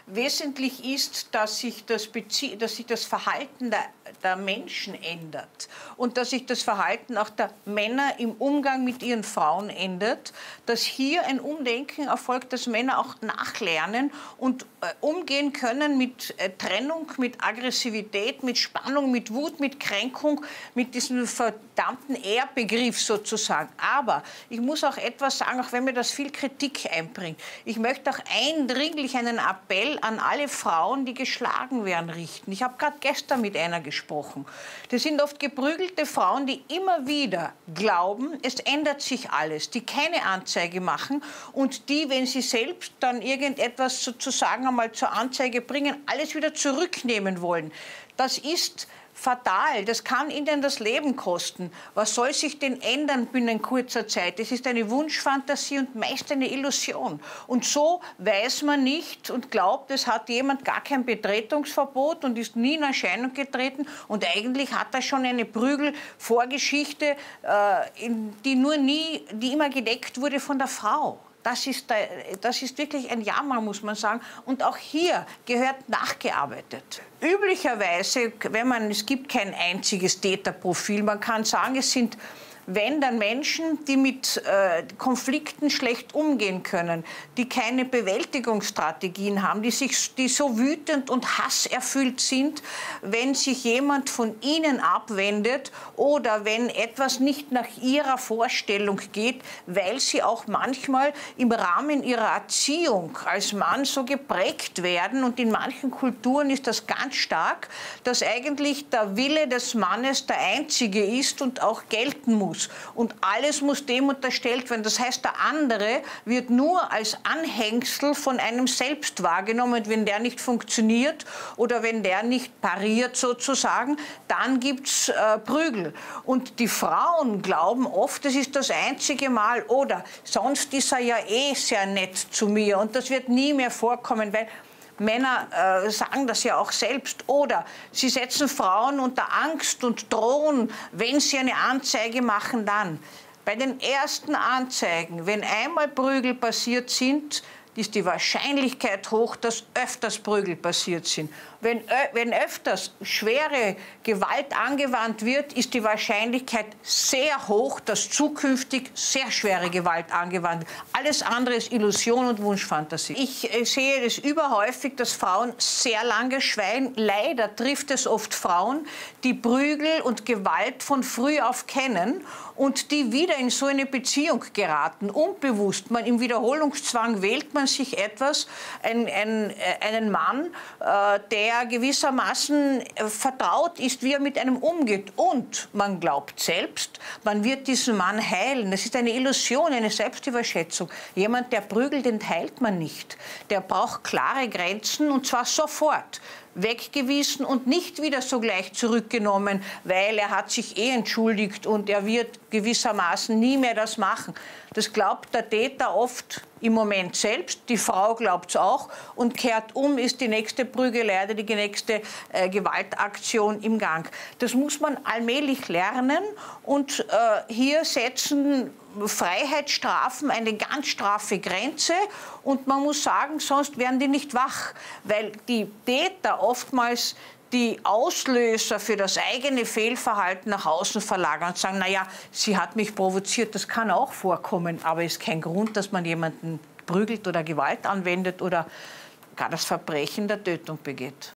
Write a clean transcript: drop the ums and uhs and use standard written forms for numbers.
Wesentlich ist, dass sich das Verhalten der Menschen ändert und dass sich das Verhalten auch der Männer im Umgang mit ihren Frauen ändert, dass hier ein Umdenken erfolgt, dass Männer auch nachlernen und umgehen können mit Trennung, mit Aggressivität, mit Spannung, mit Wut, mit Kränkung, mit diesem verdammten Ehrbegriff sozusagen. Aber ich muss auch etwas sagen, auch wenn mir das viel Kritik einbringt. Ich möchte auch eindringlich einen Appell an alle Frauen, die geschlagen werden, richten. Ich habe gerade gestern mit einer gesprochen. Das sind oft geprügelte Frauen, die immer wieder glauben, es ändert sich alles, die keine Anzeige machen und die, wenn sie selbst dann irgendetwas sozusagen einmal zur Anzeige bringen, alles wieder zurücknehmen wollen. Das ist fatal, das kann ihnen das Leben kosten. Was soll sich denn ändern binnen kurzer Zeit? Es ist eine Wunschfantasie und meist eine Illusion. Und so weiß man nicht und glaubt, es hat jemand gar kein Betretungsverbot und ist nie in Erscheinung getreten. Und eigentlich hat er schon eine Prügelvorgeschichte, die immer gedeckt wurde von der Frau. Das ist wirklich ein Jammer, muss man sagen. Und auch hier gehört nachgearbeitet. Üblicherweise, es gibt kein einziges Täterprofil. Man kann sagen, es sind, wenn dann Menschen, die mit Konflikten schlecht umgehen können, die keine Bewältigungsstrategien haben, die so wütend und hasserfüllt sind, wenn sich jemand von ihnen abwendet oder wenn etwas nicht nach ihrer Vorstellung geht, weil sie auch manchmal im Rahmen ihrer Erziehung als Mann so geprägt werden, und in manchen Kulturen ist das ganz stark, dass eigentlich der Wille des Mannes der einzige ist und auch gelten muss. Und alles muss dem unterstellt werden. Das heißt, der andere wird nur als Anhängsel von einem selbst wahrgenommen. Wenn der nicht funktioniert oder wenn der nicht pariert sozusagen, dann gibt es Prügel. Und die Frauen glauben oft, das ist das einzige Mal, oder sonst ist er ja eh sehr nett zu mir und das wird nie mehr vorkommen, weil Männer sagen das ja auch selbst. Oder sie setzen Frauen unter Angst und drohen, wenn sie eine Anzeige machen, dann. Bei den ersten Anzeigen, wenn einmal Prügel passiert sind, ist die Wahrscheinlichkeit hoch, dass öfters Prügel passiert sind. Wenn öfters schwere Gewalt angewandt wird, ist die Wahrscheinlichkeit sehr hoch, dass zukünftig sehr schwere Gewalt angewandt wird. Alles andere ist Illusion und Wunschfantasie. Ich sehe es überhäufig, dass Frauen sehr lange schweigen. Leider trifft es oft Frauen, die Prügel und Gewalt von früh auf kennen und die wieder in so eine Beziehung geraten. Unbewusst, im Wiederholungszwang wählt man sich einen Mann, der gewissermaßen vertraut ist, wie er mit einem umgeht. Und man glaubt selbst, man wird diesen Mann heilen. Das ist eine Illusion, eine Selbstüberschätzung. Jemand, der prügelt, den heilt man nicht. Der braucht klare Grenzen, und zwar sofort. Weggewiesen und nicht wieder sogleich zurückgenommen, weil er hat sich entschuldigt und er wird gewissermaßen nie mehr das machen. Das glaubt der Täter oft im Moment selbst, die Frau glaubt es auch, und kehrt um, ist die nächste Prügelei oder die nächste Gewaltaktion im Gang. Das muss man allmählich lernen, und hier setzen Freiheitsstrafen eine ganz straffe Grenze, und man muss sagen, sonst werden die nicht wach, weil die Täter oftmals die Auslöser für das eigene Fehlverhalten nach außen verlagern und sagen, naja, sie hat mich provoziert, das kann auch vorkommen, aber es ist kein Grund, dass man jemanden prügelt oder Gewalt anwendet oder gar das Verbrechen der Tötung begeht.